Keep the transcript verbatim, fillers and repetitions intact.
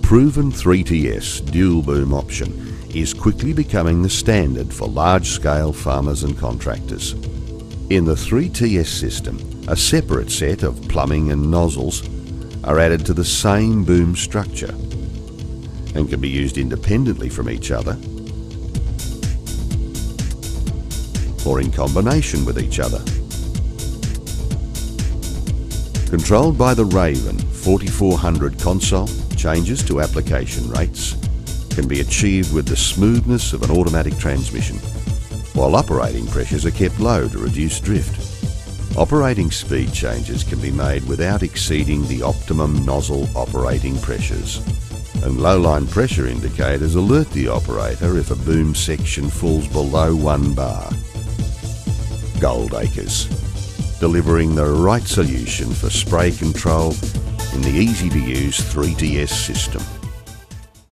proven three T S dual boom option is quickly becoming the standard for large-scale farmers and contractors. In the three T S system, a separate set of plumbing and nozzles are added to the same boom structure and can be used independently from each other or in combination with each other. Controlled by the Raven forty-four hundred console, changes to application rates can be achieved with the smoothness of an automatic transmission, while operating pressures are kept low to reduce drift. Operating speed changes can be made without exceeding the optimum nozzle operating pressures, and low-line pressure indicators alert the operator if a boom section falls below one bar. Goldacres, delivering the right solution for spray control in the easy-to-use three T S system.